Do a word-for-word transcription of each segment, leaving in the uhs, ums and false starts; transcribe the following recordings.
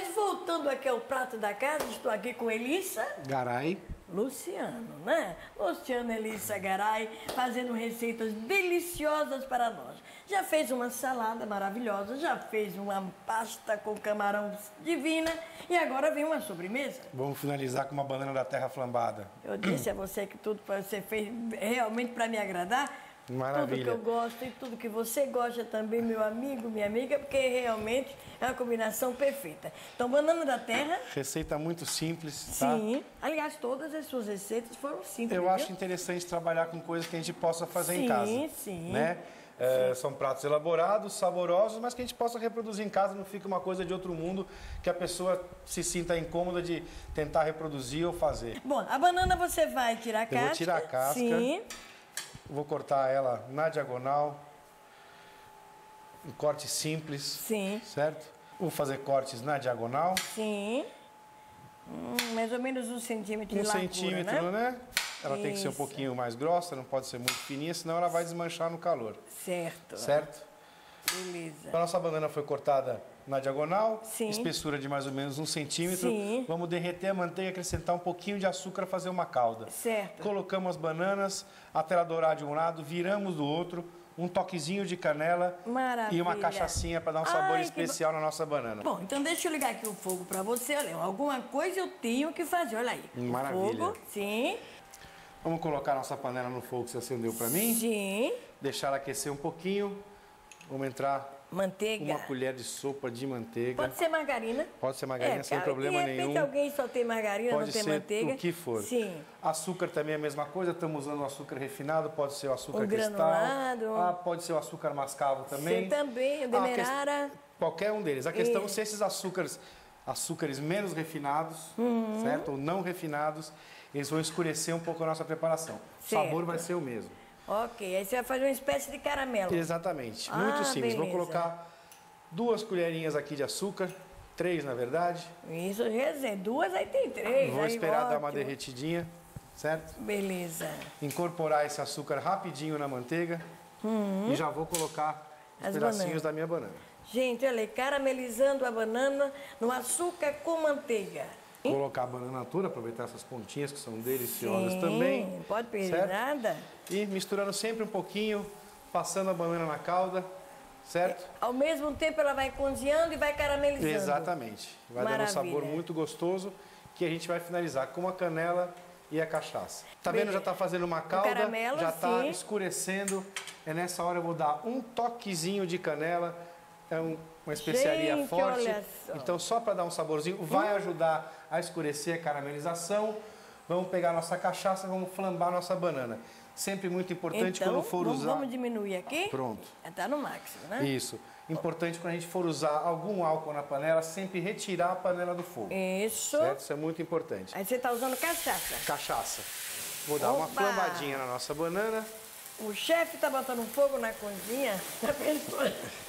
Mas voltando aqui ao prato da casa, estou aqui com Elissa Garay. Luciano, né? Luciano Elissa Garay, fazendo receitas deliciosas para nós. Já fez uma salada maravilhosa, já fez uma pasta com camarão divina e agora vem uma sobremesa. Vamos finalizar com uma banana da terra flambada. Eu disse a você que tudo você fez realmente para me agradar. Maravilha. Tudo que eu gosto e tudo que você gosta também, meu amigo, minha amiga, porque realmente é uma combinação perfeita. Então, banana da terra. Receita muito simples, tá? Sim. Aliás, todas as suas receitas foram simples. Eu viu? acho interessante trabalhar com coisas que a gente possa fazer sim, em casa. Sim, sim. Né? É, são pratos elaborados, saborosos, mas que a gente possa reproduzir em casa, não fique uma coisa de outro mundo que a pessoa se sinta incômoda de tentar reproduzir ou fazer. Bom, a banana você vai tirar a Eu casca. vou tirar a casca. Sim. Vou cortar ela na diagonal, um corte simples, Sim. certo? Vou fazer cortes na diagonal. Sim. Hum, mais ou menos um centímetro Um de largura, centímetro, né? né? Ela Isso. tem que ser um pouquinho mais grossa, não pode ser muito fininha, senão ela vai desmanchar no calor. Certo. Certo? Beleza. A nossa banana foi cortada na diagonal, Sim. espessura de mais ou menos um centímetro. Sim. Vamos derreter a manteiga, acrescentar um pouquinho de açúcar, fazer uma calda. Certo. Colocamos as bananas até ela dourar de um lado, viramos do outro, um toquezinho de canela. Maravilha. E uma cachaçinha para dar um sabor Ai, especial que... na nossa banana. Bom, então deixa eu ligar aqui o fogo para você. Olha, alguma coisa eu tenho que fazer. Olha aí. Maravilha. O fogo, sim. Vamos colocar a nossa panela no fogo que você acendeu para mim. Sim. Deixar ela aquecer um pouquinho. Vamos entrar Manteiga. uma colher de sopa de manteiga. Pode ser margarina. Pode ser margarina, é, sem cara, problema de repente nenhum. alguém só tem margarina, Pode não tem ser manteiga. o que for. Sim. Açúcar também é a mesma coisa. Estamos usando o açúcar refinado. Pode ser o açúcar O cristal. granulado. Ah, pode ser o açúcar mascavo também. Você também, o Ah, demerara. que... Qualquer um deles. A questão é Isso. se esses açúcares, açúcares menos refinados, Uhum. certo? Ou não refinados, eles vão escurecer um pouco a nossa preparação. Certo. O sabor vai ser o mesmo. Ok, aí você vai fazer uma espécie de caramelo. Exatamente. Ah, Muito simples. Vou beleza. colocar duas colherinhas aqui de açúcar. Três, na verdade. Isso, quer dizer, duas, aí tem três. Vou aí, esperar dar uma ótimo. derretidinha, certo? Beleza. Incorporar esse açúcar rapidinho na manteiga. E já vou colocar os As pedacinhos bananas. da minha banana. Gente, olha aí, caramelizando a banana no açúcar com manteiga. Hein? Colocar a banana toda, aproveitar essas pontinhas que são deliciosas Sim, também. pode perder certo? nada. E misturando sempre um pouquinho, passando a banana na calda, certo? Ao mesmo tempo ela vai cozinhando e vai caramelizando. Exatamente. Vai dar um Maravilha. sabor muito gostoso que a gente vai finalizar com a canela e a cachaça. Tá Bem, vendo? Já tá fazendo uma calda, caramelo, já tá sim. escurecendo. É nessa hora eu vou dar um toquezinho de canela. É um, uma especiaria Gente, forte. olha só. Então só para dar um saborzinho, vai ajudar a escurecer a caramelização. Vamos pegar nossa cachaça, vamos flambar nossa banana. Sempre muito importante Então, quando for vamos, usar. vamos diminuir aqui. Pronto. Tá no máximo, né? Isso. Importante quando a gente for usar algum álcool na panela, sempre retirar a panela do fogo. Isso. Certo? Isso é muito importante. Aí você tá usando cachaça. Cachaça. Vou dar uma Opa! flambadinha na nossa banana. O chefe tá botando fogo na cozinha. Já pensou?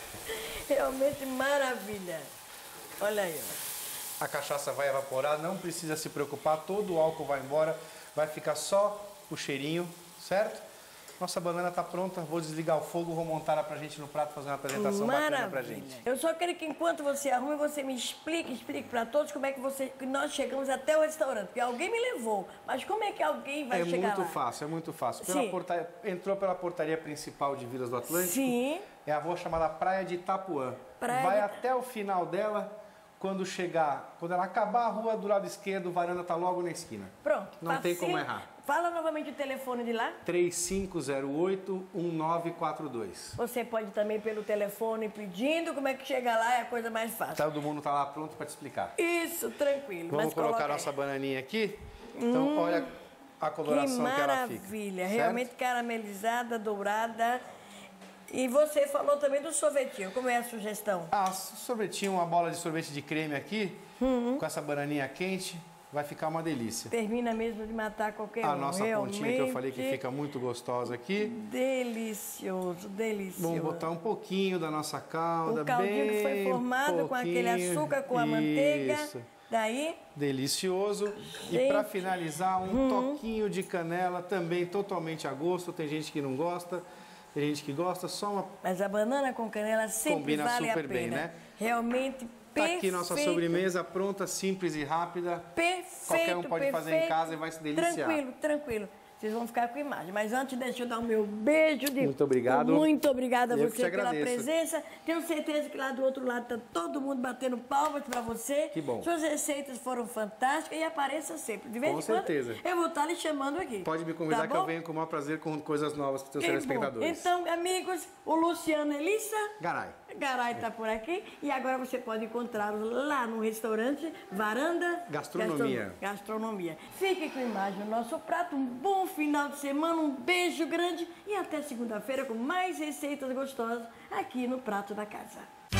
Realmente maravilha. Olha aí, ó. A cachaça vai evaporar, não precisa se preocupar, todo o álcool vai embora, vai ficar só o cheirinho, certo? Nossa banana está pronta, vou desligar o fogo, vou montar ela pra gente no prato, fazer uma apresentação bacana pra gente. Eu só quero que enquanto você arruma, você me explique, explique para todos como é que, você, que nós chegamos até o restaurante. Porque alguém me levou, mas como é que alguém vai É chegar muito lá? fácil, é muito fácil. Pela Sim. portaria, entrou pela portaria principal de Vilas do Atlântico. Sim. É a rua chamada Praia de Itapuã. Praia vai de- até o final dela, quando chegar, quando ela acabar a rua do lado esquerdo, o varanda tá logo na esquina. Pronto. Não tem facinho. como errar. Fala novamente o telefone de lá. três cinco zero oito, um nove quatro dois. Você pode também pelo telefone pedindo como é que chega lá, é a coisa mais fácil. Todo mundo tá lá pronto para te explicar. Isso, tranquilo. Vamos mas colocar coloca nossa aí. bananinha aqui. Então, olha a Que coloração que, ela fica. maravilha, certo? realmente caramelizada, dourada. E você falou também do sorvetinho, como é a sugestão? Ah, sorvetinho, uma bola de sorvete de creme aqui, Uhum. com essa bananinha quente, vai ficar uma delícia. Termina mesmo de matar qualquer um. A nossa realmente pontinha que eu falei que fica muito gostosa aqui. delicioso, delicioso. Vamos botar um pouquinho da nossa calda, o caldinho bem que foi formado com aquele pouquinho. açúcar, com a manteiga. Isso. Daí, Delicioso. E Gente. para finalizar, um toquinho de canela, também totalmente a gosto. Tem gente que não gosta. Tem gente que gosta, só uma... Mas a banana com canela sempre Combina vale super a pena. bem, né? Realmente Tá perfeito. aqui nossa sobremesa pronta, simples e rápida. Perfeito, Qualquer um pode perfeito. fazer em casa e vai se deliciar. Tranquilo, tranquilo. Vocês vão ficar com a imagem. Mas antes, deixa eu dar o meu beijo de... Muito obrigado. Muito obrigada a Eu que te você pela agradeço. presença. Tenho certeza que lá do outro lado está todo mundo batendo palmas para você. Que bom. Suas receitas foram fantásticas e apareça sempre. De vez Com em quando, certeza. eu vou estar lhe chamando aqui. Pode me convidar Tá que eu bom? venho com o maior prazer com coisas novas para os seus Que bom. telespectadores. Então, amigos, o Luciano Elissa... Garay. Garay está por aqui e agora você pode encontrá-lo lá no restaurante Varanda Gastronomia. Gastro- Gastronomia. Fique com a imagem do nosso prato. Um bom final de semana, um beijo grande e até segunda-feira com mais receitas gostosas aqui no Prato da Casa.